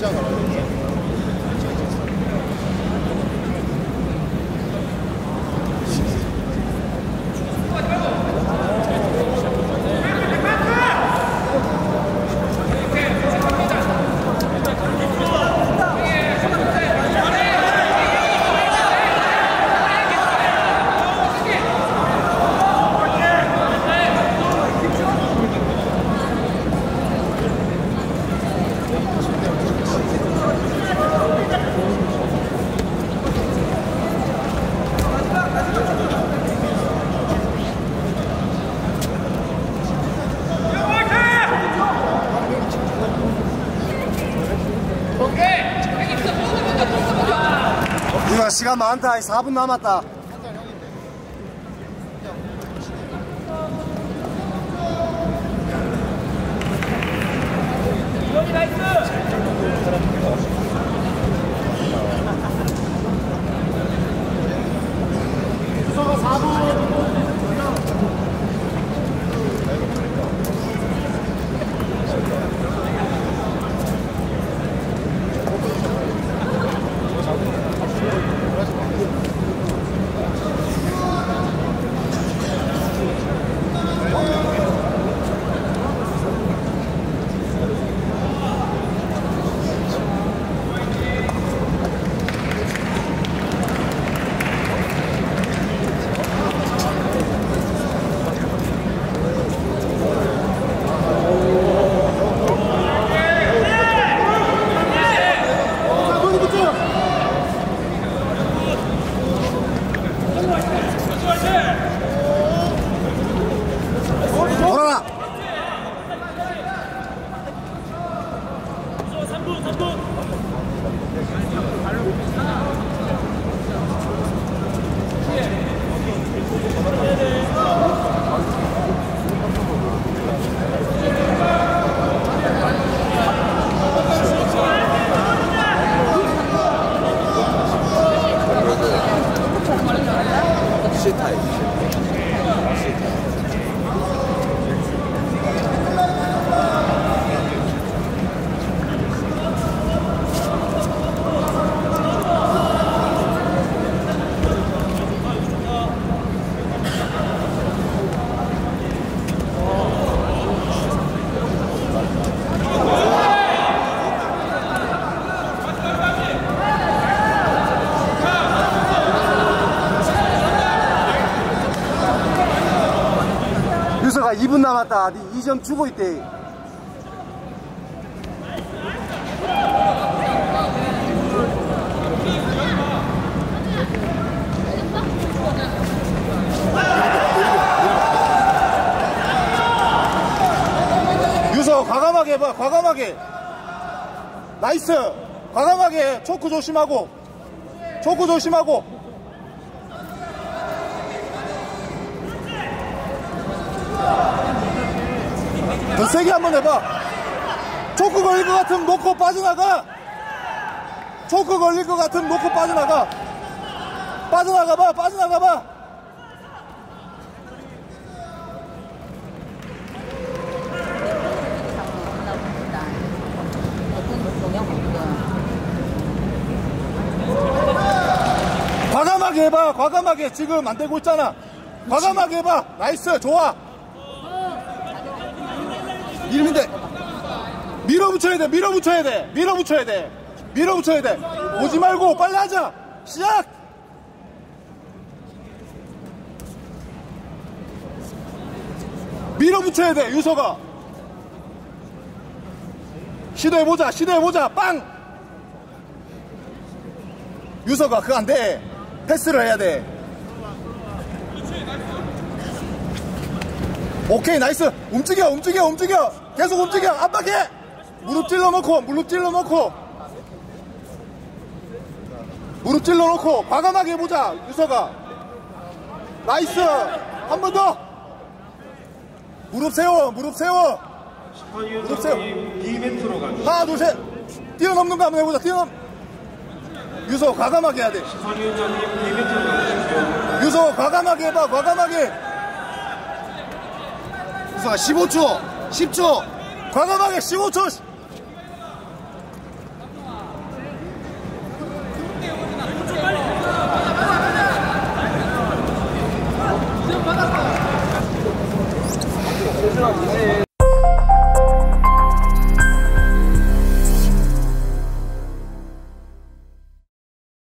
시간 많다. 4분 남았다. 유서가 2분 남았다. 2점 주고 있대. 유서 과감하게 해봐. 과감하게. 나이스. 과감하게. 초크 조심하고. 초크 조심하고. 더 세게 한번 해봐. 초크 걸릴 것 같으면 놓고 빠져나가. 초크 걸릴 것 같으면 놓고 빠져나가. 빠져나가봐. 빠져나가봐. 과감하게 해봐. 과감하게. 지금 안 되고 있잖아. 과감하게 해봐. 나이스. 좋아. 이름인데 밀어붙여야 돼. 밀어붙여야 돼. 밀어붙여야 돼. 밀어붙여야 돼. 오지 말고 빨리 하자. 시작. 밀어붙여야 돼. 유서가 시도해보자. 시도해보자. 빵. 유서가 그거 안 돼. 패스를 해야 돼. 오케이. 나이스. 움직여. 움직여. 움직여. 계속 움직여. 압박해. 무릎 찔러 놓고. 무릎 찔러 놓고. 무릎 찔러 놓고. 과감하게 해보자. 유서가. 나이스. 한 번 더. 무릎 세워. 무릎 세워. 무릎 세워. B멘트로 가죠. 하나 둘 셋. 뛰어넘는 거 한번 해보자. 유서 과감하게 해야 돼. 심판위원장님 B멘트로 가주십시오. 유서 과감하게 해봐. 과감하게. 유서가 15초 10초 과감하게. 15초 이제